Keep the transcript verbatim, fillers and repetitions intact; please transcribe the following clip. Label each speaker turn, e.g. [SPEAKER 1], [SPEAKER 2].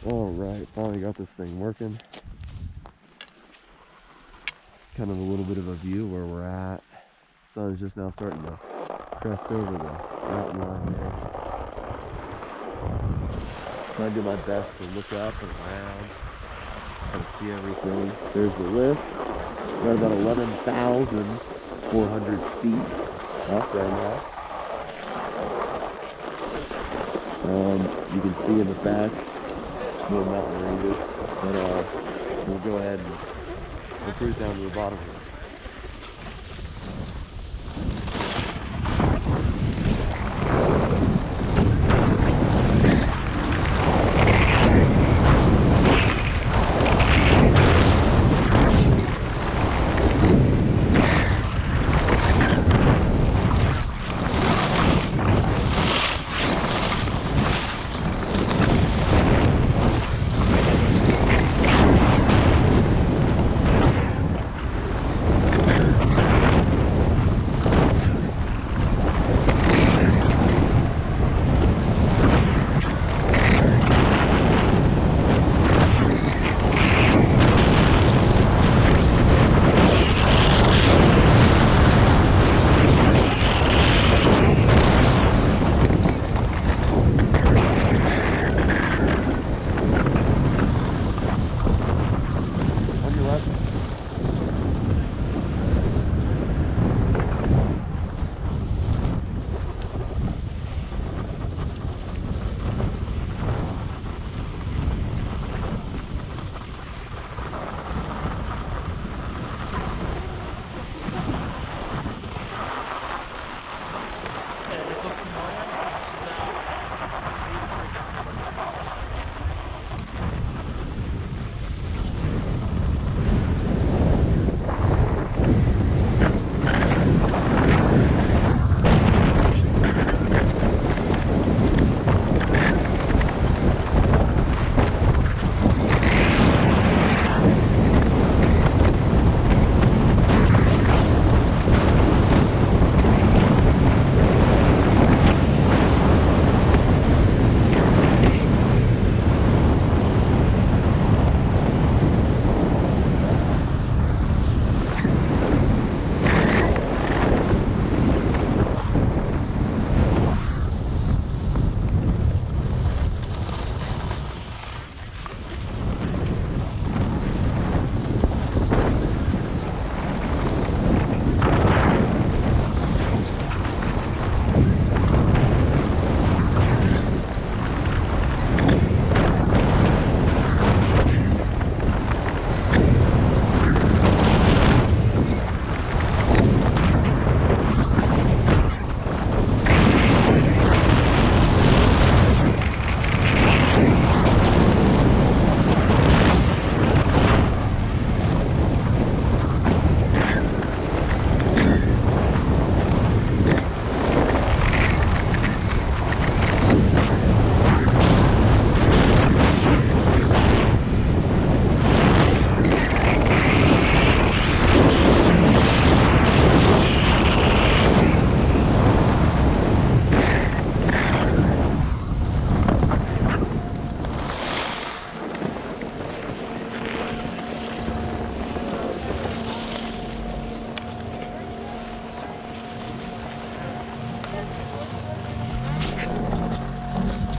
[SPEAKER 1] All right, finally got this thing working. Kind of a little bit of a view where we're at. Sun's just now starting to crest over the mountain line there. Trying to do my best to look up and around, kind of see everything. There's the lift. We're at about eleven thousand four hundred feet up right now. Um, you can see in the back more mountain ranges, but uh, we'll go ahead and we'll cruise down to the bottom.